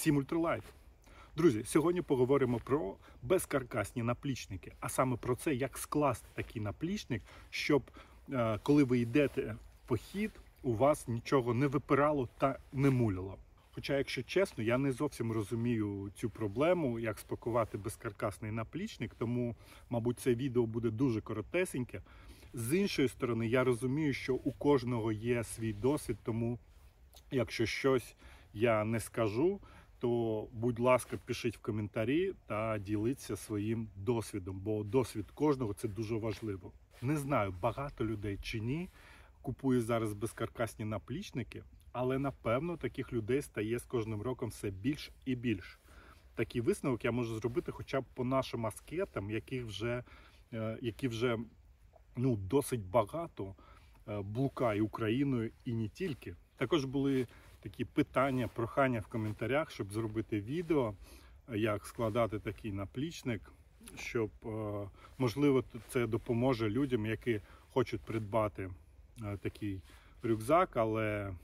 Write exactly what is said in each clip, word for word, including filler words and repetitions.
Всім ультралайф! Друзі, сьогодні поговоримо про безкаркасні наплічники, а саме про це, як скласти такий наплічник, щоб коли ви йдете в похід, у вас нічого не випирало та не муляло. Хоча, якщо чесно, я не зовсім розумію цю проблему, як спакувати безкаркасний наплічник, тому, мабуть, це відео буде дуже коротесеньке. З іншої сторони, я розумію, що у кожного є свій досвід, тому якщо щось я не скажу, то, будь ласка, пишіть в коментарі та діліться своїм досвідом, бо досвід кожного – це дуже важливо. Не знаю, багато людей чи ні купує зараз безкаркасні наплічники, але, напевно, таких людей стає з кожним роком все більш і більш. Такий висновок я можу зробити хоча б по нашим аскетам, яких вже, які вже ну, досить багато блукає Україною і не тільки. Також були такі питання, прохання в коментарях, щоб зробити відео, як складати такий наплічник, щоб, можливо, це допоможе людям, які хочуть придбати такий рюкзак, але,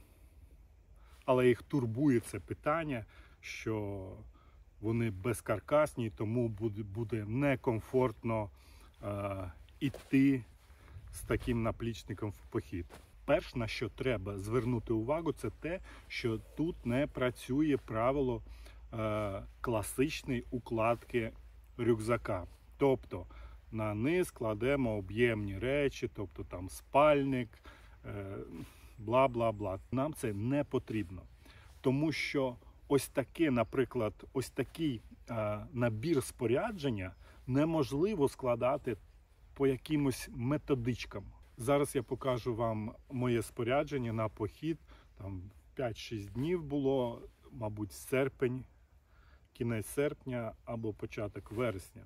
але їх турбує це питання, що вони безкаркасні, тому буде, буде некомфортно е, йти з таким наплічником в похід. Перш на що треба звернути увагу, це те, що тут не працює правило е, класичної укладки рюкзака. Тобто на низ кладемо об'ємні речі, тобто там спальник, е, бла-бла-бла. Нам це не потрібно. Тому що ось таке, наприклад, ось такий е, набір спорядження неможливо складати по якимось методичкам. Зараз я покажу вам моє спорядження на похід. Там п'ять-шість днів було, мабуть, серпень, кінець серпня або початок вересня.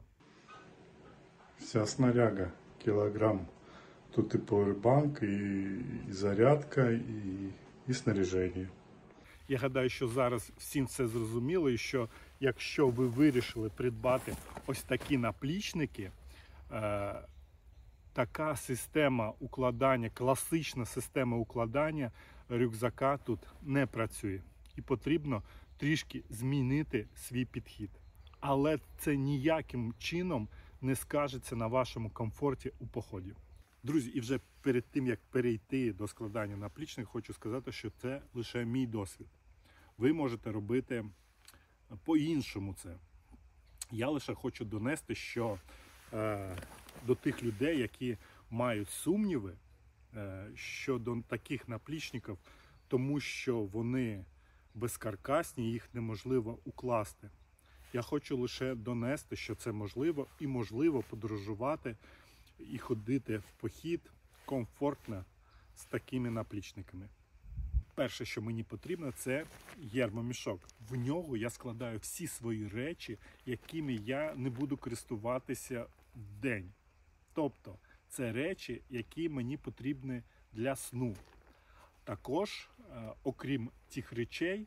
Вся снаряга кілограм. Тут і поwerbank, і, і зарядка, і, і снаряження. Я гадаю, що зараз всім все зрозуміло, і що якщо ви вирішили придбати ось такі наплічники, е така система укладання, класична система укладання рюкзака тут не працює. І потрібно трішки змінити свій підхід. Але це ніяким чином не скажеться на вашому комфорті у поході. Друзі, і вже перед тим, як перейти до складання наплічника, хочу сказати, що це лише мій досвід. Ви можете робити по-іншому це. Я лише хочу донести, що е, до тих людей, які мають сумніви е, щодо таких наплічників, тому що вони безкаркасні, їх неможливо укласти. Я хочу лише донести, що це можливо, і можливо подорожувати і ходити в похід комфортно з такими наплічниками. Перше, що мені потрібно, це гермомішок. В нього я складаю всі свої речі, якими я не буду користуватися в день. Тобто, це речі, які мені потрібні для сну. Також, окрім тих речей,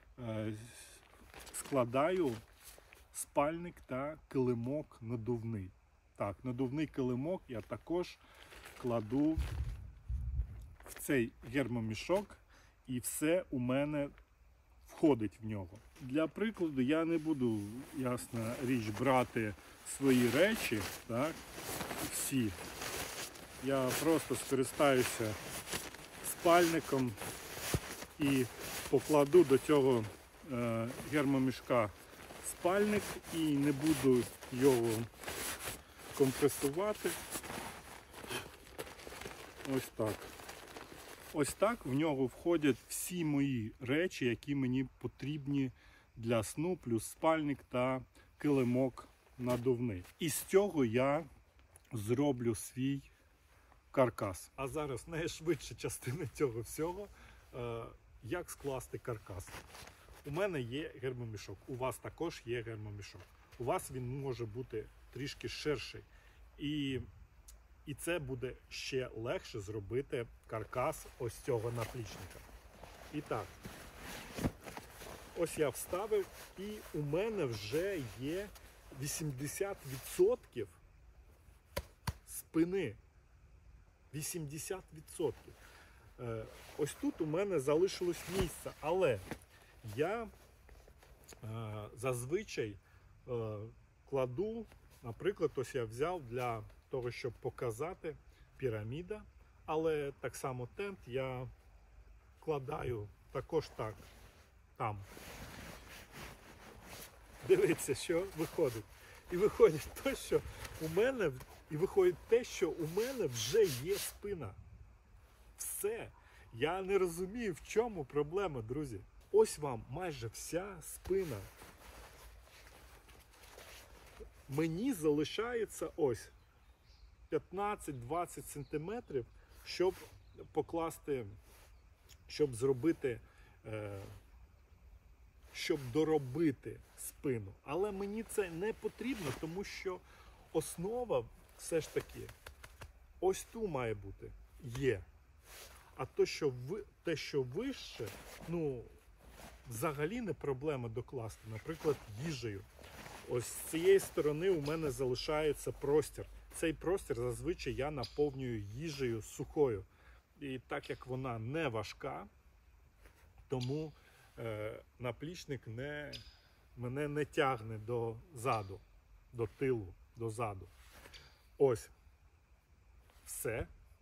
складаю спальник та килимок надувний. Так, надувний килимок я також кладу в цей гермомішок, і все у мене входить в нього. Для прикладу, я не буду, ясна річ, брати свої речі, так, всі. Я просто скористаюся спальником і покладу до цього е, гермомішка спальник і не буду його компресувати. Ось так. Ось так в нього входять всі мої речі, які мені потрібні для сну, плюс спальник та килимок надувний. І з цього я зроблю свій каркас. А зараз найшвидша частина цього всього, як скласти каркас. У мене є гермомішок, у вас також є гермомішок. У вас він може бути трішки ширший. І, і це буде ще легше зробити каркас ось цього наплічника. І так, ось я вставив, і у мене вже є вісімдесят відсотків спини. вісімдесят відсотків. Ось тут у мене залишилось місце, але я зазвичай е, кладу, наприклад, ось я взяв для того, щоб показати піраміда, але так само тент я вкладаю також так, там. Дивіться, що виходить. І виходить те, що у мене, і виходить те, що у мене вже є спина. Все. Я не розумію, в чому проблема, друзі. Ось вам майже вся спина. Мені залишається ось п'ятнадцять-двадцять сантиметрів, щоб покласти, щоб зробити, е, щоб доробити спину. Але мені це не потрібно, тому що основа все ж таки ось тут має бути, є. А то, що ви, те, що вище, ну, взагалі не проблема докласти. Наприклад, їжею. Ось з цієї сторони у мене залишається простір. Цей простір зазвичай я наповнюю їжею сухою. І так як вона не важка, тому е, наплічник не, мене не тягне до заду, до тилу, до заду. Ось. Все.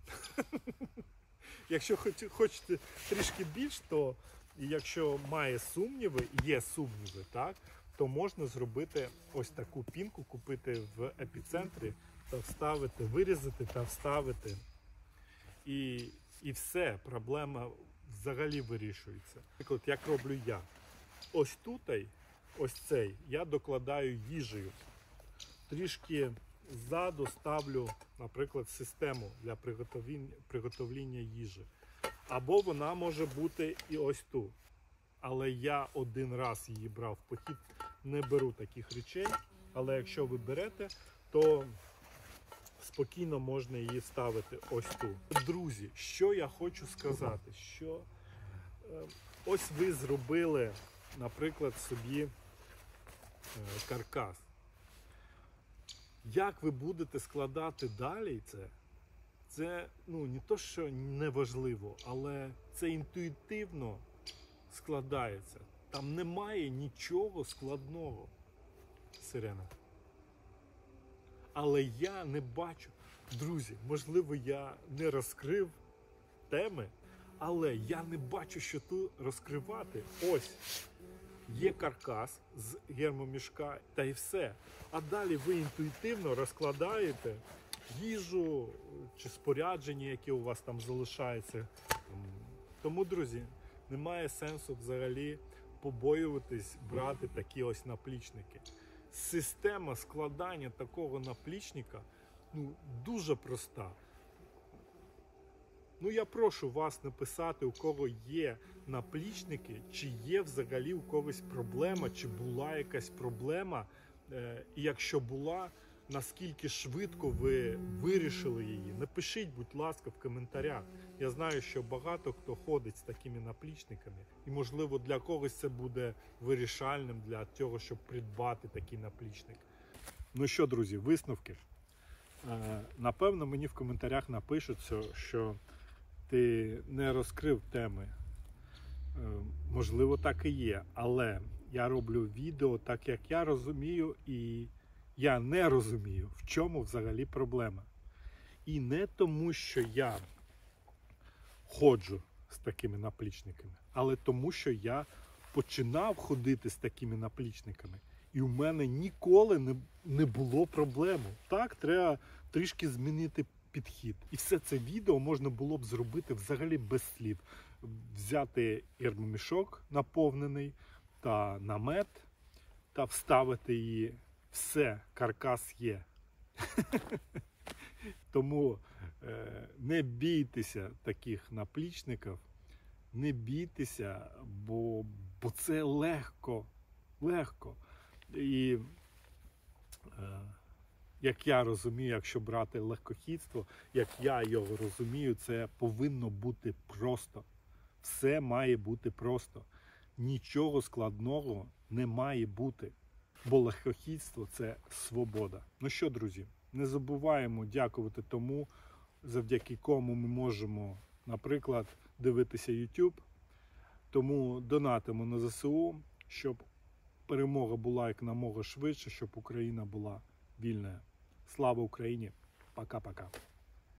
Якщо хочете трішки більш, то якщо має сумніви, є сумніви, так, то можна зробити ось таку пінку, купити в епіцентрі, та вставити, вирізати та вставити. І, і все, проблема взагалі вирішується. Наприклад, як роблю я. Ось тут, ось цей, я докладаю їжею. Трішки ззаду ставлю, наприклад, систему для приготовлення, приготовлення їжі. Або вона може бути і ось тут. Але я один раз її брав в похід, не беру таких речей. Але якщо ви берете, то спокійно можна її ставити ось тут. Друзі, що я хочу сказати, що е, ось ви зробили, наприклад, собі е, каркас. Як ви будете складати далі це, це ну, не то, що не важливо, але це інтуїтивно складається. Там немає нічого складного, Сирена. Але я не бачу. Друзі, можливо, я не розкрив теми, але я не бачу, що тут розкривати. Ось. Є каркас з гермомішка та й все. А далі ви інтуїтивно розкладаєте їжу чи спорядження, яке у вас там залишається. Тому, друзі, немає сенсу взагалі побоюватись брати такі ось наплічники. Система складання такого наплічника ну, дуже проста. Ну, я прошу вас написати, у кого є наплічники, чи є взагалі у когось проблема, чи була якась проблема, е, і якщо була, наскільки швидко ви вирішили її. Напишіть, будь ласка, в коментарях. Я знаю, що багато хто ходить з такими наплічниками, і, можливо, для когось це буде вирішальним для того, щоб придбати такий наплічник. Ну що, друзі, висновки. Е, напевно, мені в коментарях напишуть, що ти не розкрив теми. Можливо, так і є, але я роблю відео так, як я розумію, і я не розумію, в чому взагалі проблема. І не тому, що я ходжу з такими наплічниками, але тому, що я починав ходити з такими наплічниками. І у мене ніколи не, не було проблеми. Так, треба трішки змінити підхід. І все це відео можна було б зробити взагалі без слів. Взяти гермомішок наповнений та намет та вставити її. Все, каркас є. Тому е, не бійтеся таких наплічників, не бійтеся, бо, бо це легко, легко. І е, як я розумію, якщо брати легкохідство, як я його розумію, це повинно бути просто. Все має бути просто. Нічого складного не має бути. Бо легкохідство – це свобода. Ну що, друзі, не забуваємо дякувати тому, завдяки кому ми можемо, наприклад, дивитися YouTube. Тому донатимо на ЗСУ, щоб перемога була як намога швидше, щоб Україна була вільною. Слава Україні! Пока-пока!